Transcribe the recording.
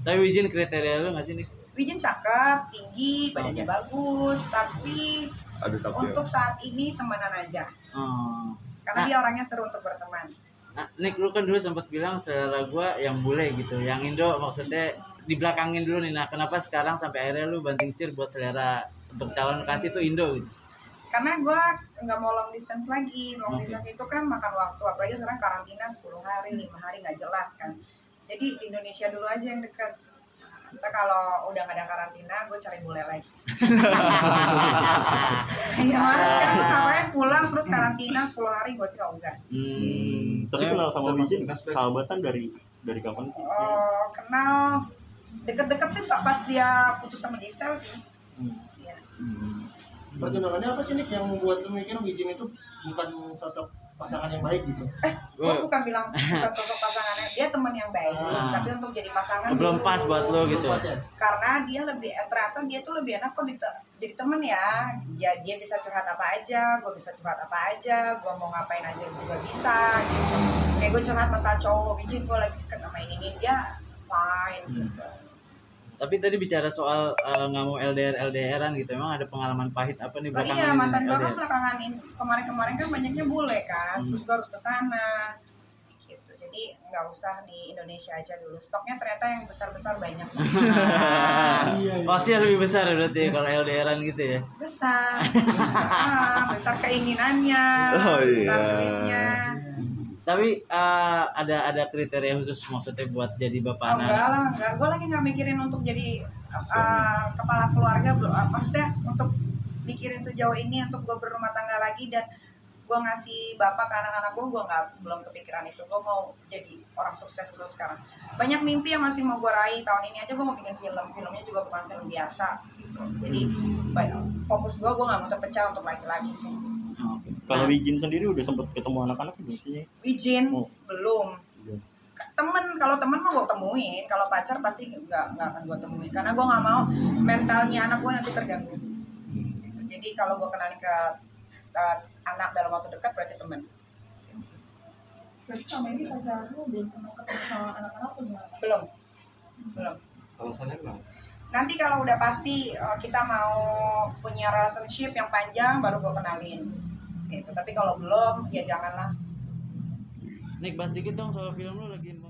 Tapi Wijin kriteria lu nggak sih nih? Wijin cakep, tinggi, badannya bagus, tapi untuk saat ini temenan aja. Karena dia orangnya seru untuk berteman. Nah, Nick, lu kan dulu sempat bilang selera gua yang bule gitu, yang Indo maksudnya di belakangin dulu nih. Nah, kenapa sekarang sampai akhirnya lu banting setir buat selera untuk calon kasih itu Indo gitu? Karena gue nggak mau long distance lagi. Long distance itu kan makan waktu, apalagi sekarang karantina 10 hari, 5 hari nggak jelas kan. Jadi di Indonesia dulu aja yang dekat. Ntar kalau udah nggak ada karantina, gue cari bule lagi. Iya mas, sekarang tuh ngapain pulang terus karantina 10 hari, gue sih enggak. Tapi kenal sama Wijin sahabatan dari kapan sih? Oh, kenal deket-deket sih pak pas dia putus sama Gisel sih. Iya. Perkenalannya apa sih nih yang membuat lu mikir Wijin itu bukan sosok pasangan yang baik gitu? Gue bukan bilang bukan sosok pasangannya, dia teman yang baik, tapi untuk jadi pasangan belum pas buat lo gitu. Karena dia lebih ternyata dia tuh lebih enak kok jadi temen ya. Dia bisa curhat apa aja, gue bisa curhat apa aja, gue mau ngapain aja juga bisa gitu. Kayak gue curhat masalah cowok, Wijin gue lagi kena main ini, dia fine gitu. Tapi tadi bicara soal nggak mau LDR-LDRan gitu, emang ada pengalaman pahit apa nih belakangan? Iya, mantan gue kan belakangan kemarin kan banyaknya bule kan, terus gue harus kesana gitu. Jadi nggak usah di Indonesia aja dulu, stoknya ternyata yang besar-besar banyak. Pasti lebih besar berarti kalau LDRan gitu ya? Besar, besar keinginannya, besar duitnya. Tapi ada kriteria khusus maksudnya buat jadi bapak anak? Enggak lah, enggak. Gue lagi nggak mikirin untuk jadi kepala keluarga belum. Maksudnya untuk mikirin sejauh ini untuk gue berumah tangga lagi dan gue ngasih bapak ke anak-anak gue belum kepikiran itu. Gue mau jadi orang sukses dulu sekarang. Banyak mimpi yang masih mau gue raih. Tahun ini aja gue mau bikin filmnya juga bukan film biasa. Gitu. Jadi fokus gue nggak mau terpecah untuk laki-laki sih. Kalau Wijin sendiri udah sempet ketemu anak-anak belum sih? Wijin belum. Kalau temen mah gue temuin, kalau pacar pasti nggak akan gue temuin karena gue nggak mau mentalnya anak gue nanti terganggu. Gitu. Jadi kalau gue kenalin ke anak dalam waktu dekat berarti temen. Berarti sama ini pacar lu belum pernah ketemu sama anak-anak tuh gimana? Belum. Alasannya kenapa? Nanti kalau udah pasti kita mau punya relationship yang panjang baru gue kenalin. Gitu. Tapi kalau belum ya janganlah. Nick, bahas dikit dong soal film lu lagi